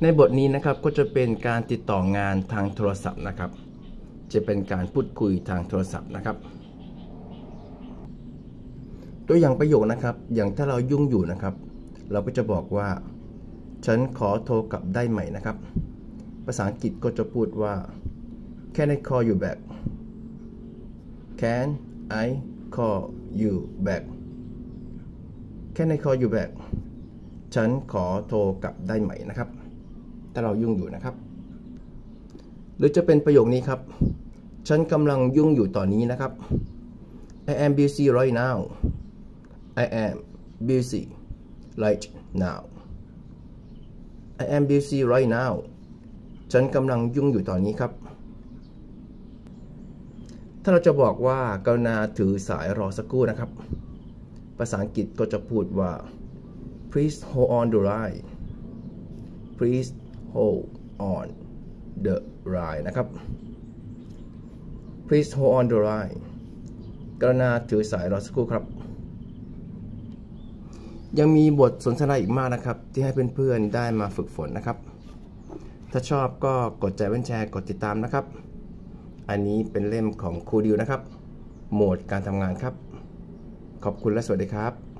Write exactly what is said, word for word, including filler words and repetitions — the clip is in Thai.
ในบทนี้นะครับก็จะเป็นการติดต่องานทางโทรศัพท์นะครับจะเป็นการพูดคุยทางโทรศัพท์นะครับตัวอย่างประโยคนะครับอย่างถ้าเรายุ่งอยู่นะครับเราก็จะบอกว่าฉันขอโทรกลับได้ไหมนะครับภาษาอังกฤษก็จะพูดว่า Can I call you back Can I call you back Can I call you back ฉันขอโทรกลับได้ไหมนะครับถ้าเรายุ่งอยู่นะครับหรือจะเป็นประโยคนี้ครับฉันกำลังยุ่งอยู่ตอนนี้นะครับ I am busy right now I am busy right now I am busy right now ฉันกำลังยุ่งอยู่ตอนนี้ครับถ้าเราจะบอกว่ากรุณาถือสายรอสักครู่นะครับภาษาอังกฤษก็จะพูดว่า please hold on the line please hold on the line นะครับ please hold on the line กรุณาถือสายรอสักครู่ครับยังมีบทสนทนาอีกมากนะครับที่ให้เพื่อนๆได้มาฝึกฝนนะครับถ้าชอบก็กดใจแชร์กดติดตามนะครับอันนี้เป็นเล่มของครูดิวนะครับโหมดการทำงานครับขอบคุณและสวัสดีครับ